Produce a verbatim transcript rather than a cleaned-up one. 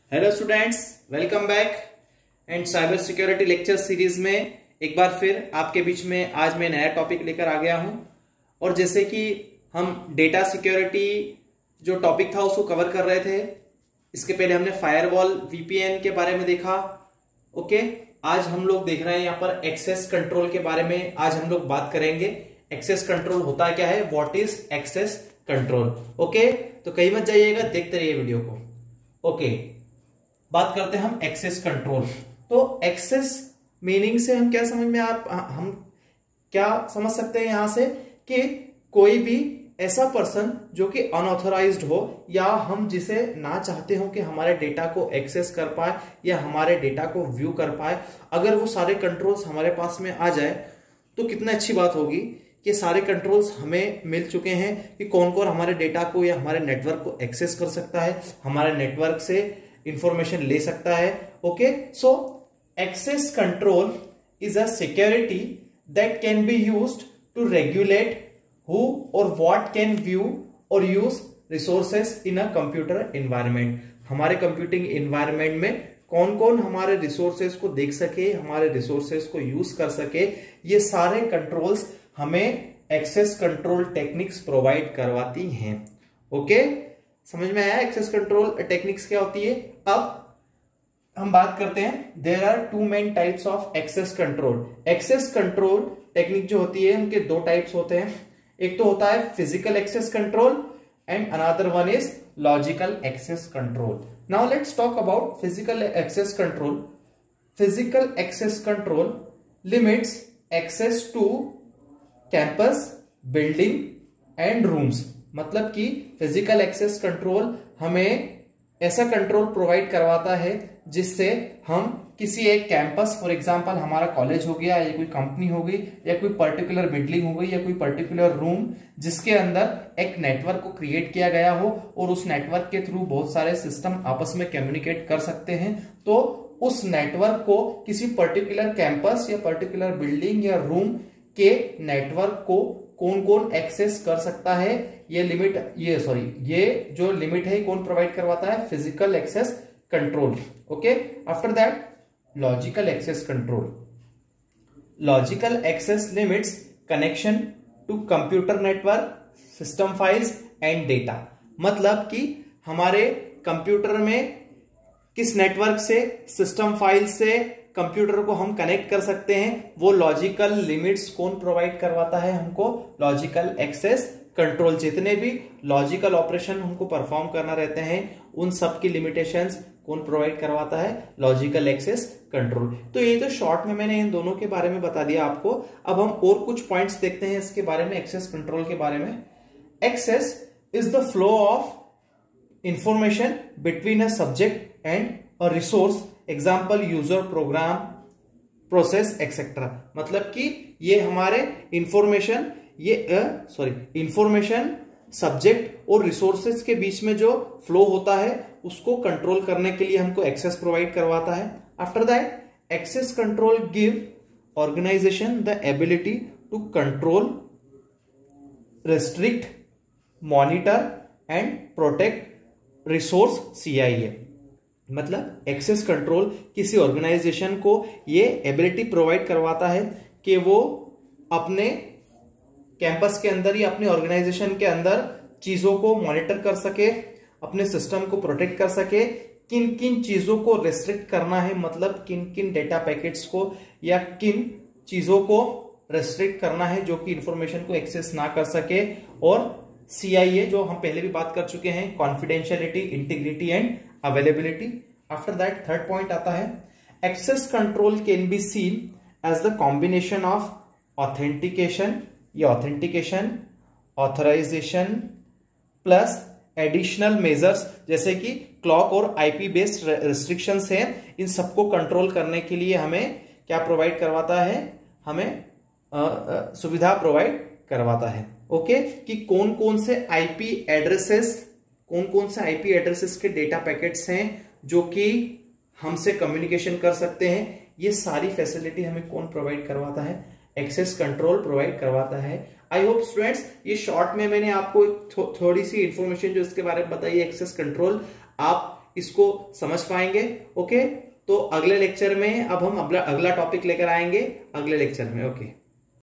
Hello students, welcome back and cyber security lecture series में एक बार फिर आपके बीच में आज मैं नया टॉपिक लेकर आ गया हूं। और जैसे कि हम डेटा सिक्योरिटी जो टॉपिक था उसको कवर कर रहे थे, इसके पहले हमने फायरवॉल वीपीएन के बारे में देखा। ओके, आज हम लोग देख रहे हैं यहाँ पर एक्सेस कंट्रोल के बारे में। आज हम लोग बात करेंगे एक्सेस कंट्रोल होता क्या है, what is access control. Okay, तो कहीं मत जाइएगा, देखते रहिए वीडियो को। ओके okay, बात करते हैं हम एक्सेस कंट्रोल। तो एक्सेस मीनिंग से हम क्या समझ में आप हम क्या समझ सकते हैं यहां से कि कोई भी ऐसा पर्सन जो कि अनऑथराइज्ड हो या हम जिसे ना चाहते हो कि हमारे डेटा को एक्सेस कर पाए या हमारे डेटा को व्यू कर पाए, अगर वो सारे कंट्रोल्स हमारे पास में आ जाए तो कितना अच्छी बात होगी कि सारे कंट्रोल्स हमें मिल चुके हैं कि कौन कौन हमारे डेटा को या हमारे नेटवर्क को एक्सेस कर सकता है, हमारे नेटवर्क से इंफॉर्मेशन ले सकता है। Okay, so access control is a security that can be used to regulate who or what can view or use resources in a computer environment। हमारे कंप्यूटिंग एनवायरनमेंट में कौन कौन हमारे रिसोर्सेज को देख सके, हमारे रिसोर्सेज को यूज कर सके, ये सारे कंट्रोल्स हमें एक्सेस कंट्रोल टेक्निक्स प्रोवाइड करवाती हैं। ओके, समझ में आया एक्सेस कंट्रोल टेक्निक्स क्या होती है। अब हम बात करते हैं, there are two main types of access control. Access control technique जो होती है उनके दो टाइप्स होते हैं। एक तो होता है physical access control and another one is logical access control. Now let's talk about physical access control. Physical access control limits access to campus, building and rooms. मतलब कि फिजिकल एक्सेस कंट्रोल हमें ऐसा कंट्रोल प्रोवाइड करवाता है जिससे हम किसी एक कैंपस, फॉर एग्जांपल हमारा कॉलेज हो गया या कोई कंपनी हो गई या कोई पर्टिकुलर बिल्डिंग हो गई या कोई पर्टिकुलर रूम, जिसके अंदर एक नेटवर्क को क्रिएट किया गया हो और उस नेटवर्क के थ्रू बहुत सारे सिस्टम आपस में कम्युनिकेट कर सकते हैं, तो उस नेटवर्क को किसी पर्टिकुलर कैंपस या पर्टिकुलर बिल्डिंग या रूम के नेटवर्क को कौन कौन एक्सेस कर सकता है, ये लिमिट ये सॉरी ये जो लिमिट है कौन प्रोवाइड करवाता है, physical access control. Okay, after that logical access control. Logical access limits connection to computer network, system files and data. मतलब कि हमारे कंप्यूटर में किस नेटवर्क से, सिस्टम फाइल से कंप्यूटर को हम कनेक्ट कर सकते हैं, वो लॉजिकल लिमिट्स कौन प्रोवाइड करवाता है हमको, लॉजिकल एक्सेस कंट्रोल। जितने भी लॉजिकल ऑपरेशन हमको परफॉर्म करना रहते हैं उन सब की लिमिटेशंस कौन प्रोवाइड करवाता है, लॉजिकल एक्सेस कंट्रोल। तो ये तो शॉर्ट में मैंने इन दोनों के बारे में बता दिया आपको। अब हम और कुछ पॉइंट्स देखते हैं इसके बारे में, एक्सेस कंट्रोल के बारे में। Access is the flow of information between a subject and a resource, example user, program, process etcetera. मतलब कि ये हमारे इंफॉर्मेशन ये सॉरी इंफॉर्मेशन सब्जेक्ट और रिसोर्सेज के बीच में जो फ्लो होता है उसको कंट्रोल करने के लिए हमको एक्सेस प्रोवाइड करवाता है। After that access control give organisation the ability to control, restrict, monitor and protect resource CIA. मतलब एक्सेस कंट्रोल किसी ऑर्गेनाइजेशन को ये एबिलिटी प्रोवाइड करवाता है कि वो अपने कैंपस के अंदर या अपने ऑर्गेनाइजेशन के अंदर चीजों को मॉनिटर कर सके, अपने सिस्टम को प्रोटेक्ट कर सके, किन किन चीजों को रेस्ट्रिक्ट करना है, मतलब किन किन डेटा पैकेट्स को या किन चीजों को रेस्ट्रिक्ट करना है जो कि इंफॉर्मेशन को एक्सेस ना कर सके। और सीआईए जो हम पहले भी बात कर चुके हैं, confidentiality, integrity and availability. After that third point आता है, access control can be seen as the combination of authentication या authentication, authorisation plus additional measures, जैसे कि क्लॉक और आईपी बेस्ड रेस्ट्रिक्शंस हैं। इन सबको कंट्रोल करने के लिए हमें क्या प्रोवाइड करवाता है, हमें आ, आ, सुविधा प्रोवाइड करवाता है। ओके, कि कौन कौन से आईपी एड्रेसेस, कौन कौन से आईपी एड्रेसेस के डेटा पैकेट्स हैं जो कि हमसे कम्युनिकेशन कर सकते हैं, ये सारी फैसिलिटी हमें कौन प्रोवाइड करवाता है, एक्सेस कंट्रोल प्रोवाइड करवाता है। आई होप स्टूडेंट्स ये शॉर्ट में मैंने आपको थो, थोड़ी सी इंफॉर्मेशन जो इसके बारे में बताई एक्सेस कंट्रोल, आप इसको समझ पाएंगे। ओके, तो अगले लेक्चर में अब हम अगला अगला टॉपिक लेकर आएंगे अगले लेक्चर में। ओके।